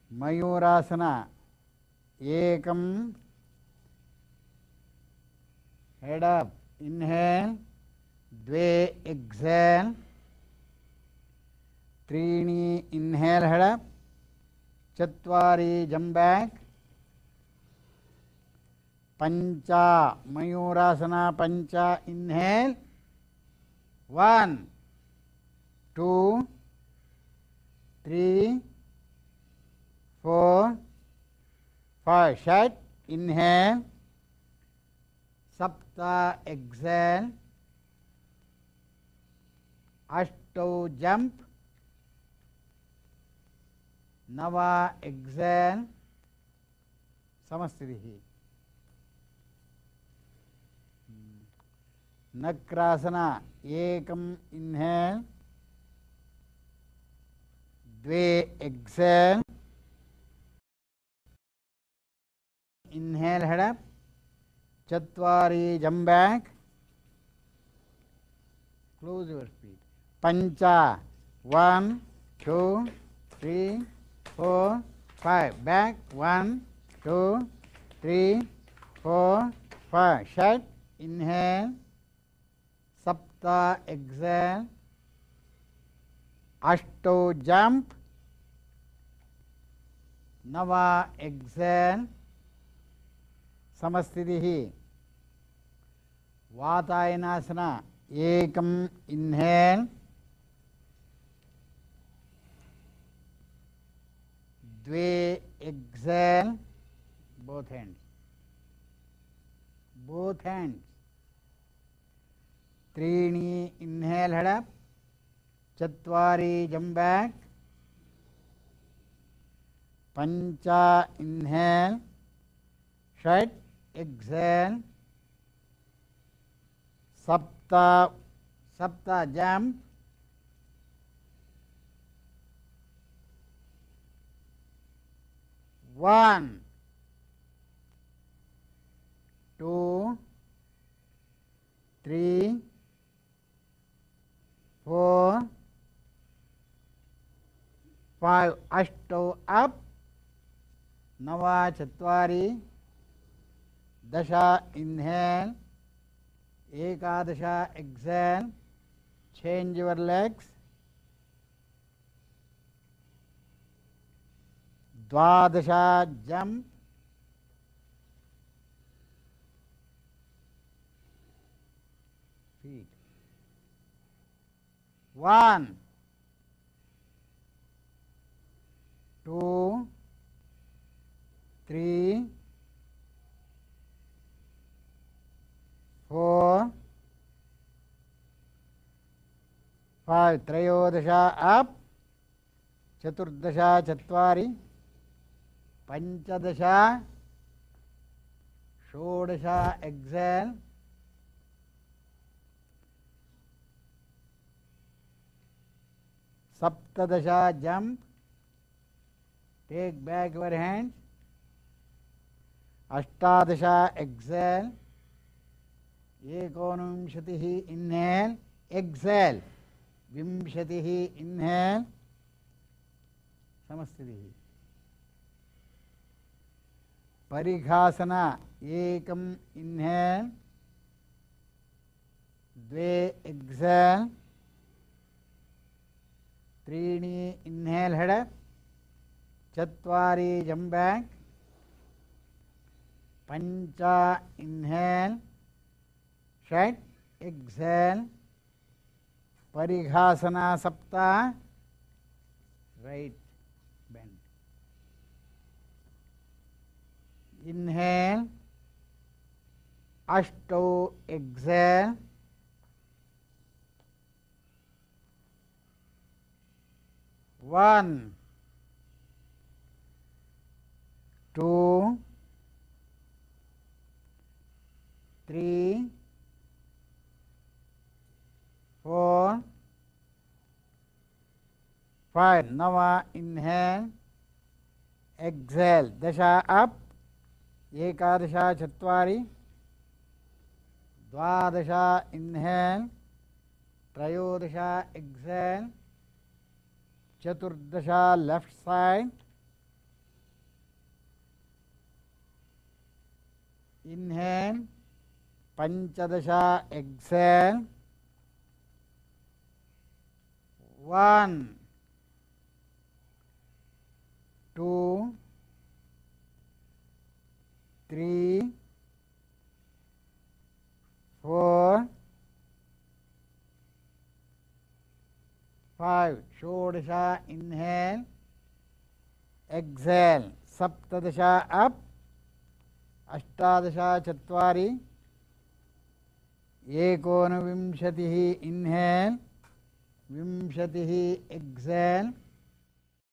मयूरासन एकम head up inhale द्वे exhale त्रीणि इनहेल हेड अप चत्वारि जंप बैक पंच मयूरासन पंच इनहेल 1 2 3 4 5 षट् इनहेल सप्त एक्सेल अष्टौ जंप 9 एक्सेल समस्थितिः नक्रासन एकम इनहेल द्वे एक्सेल इनहेल हेड अप चत्वारि jump back close your speed पंच 1 2 3 4 5 बैक 1 2 3 4 5 षट् इनहेल सप्त एक्सेल अष्टौ जंप 9 एक्सेल समस्थितिः वातायनासन एकम इनहेल द्वे एक्सेल बोथ हैंड्स त्रीणि इनहेल हेड अप चत्वारि जंप बैक पंच इनहेल षट् एक्सेल सप्त जंप 1 2 3 4 5 अष्टौ अप 9 चत्वारि दश इनहेल एकादश एक्सेल चेंज योर लेग्स द्वादश जंप feet 1 2 3 4 5 त्रयोदश अप चतुर्दश चत्वारि पंचदश षोडश एक्सेल सप्तदश jump take back your hand अष्टादश एक्सेल एकोनविंशतिः इनहेल एक्सेल विंशतिः इनहेल समस्थितिः परिघासन एकम इनहेल द्वे एक्सेल त्रीणि इनहेल हेड अप चत्वारि जंप बैक पंच इनहेल षट् एक्सेल परिघासन सप्त राइट बेंड इनहेल अष्टौ एक्सेल 1 2 3 4 5 9 इनहेल एक्सेल दश अप एकादश चत्वारि द्वादश इनहेल त्रयोदश एक्सेल चतुर्दश लेफ्ट साइड इन्हेल्, पंचदश एक्सेल्, 1 2 3 4 5 षोडश इन्हेल् एक्सेल्, सप्तदश अप्, अष्टादश चत्वारि, एकोनविंशतिः इन्हेल्, विंशतिः एक्सेल्,